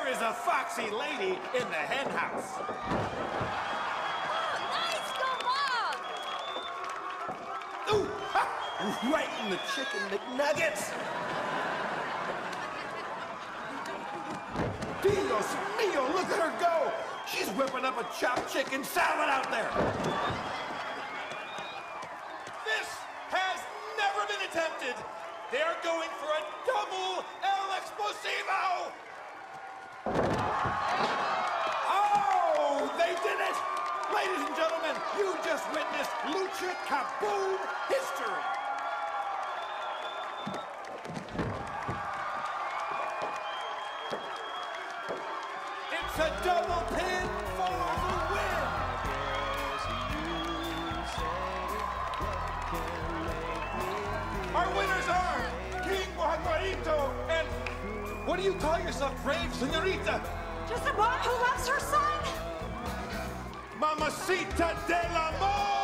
is a foxy lady in the hen house. Oh, nice, go Mom! Ooh, ha! Right in the chicken McNuggets. Dios mio, look at her go. She's whipping up a chopped chicken salad out there. This has never been attempted. They're going for a double El Explosivo. Oh, they did it. Ladies and gentlemen, you just witnessed Lucha Kaboom history. It's a double pin for the win. Our winners are King Barbarito and what do you call yourself, brave señorita? Just a mom who loves her son. Mamacita del Amor.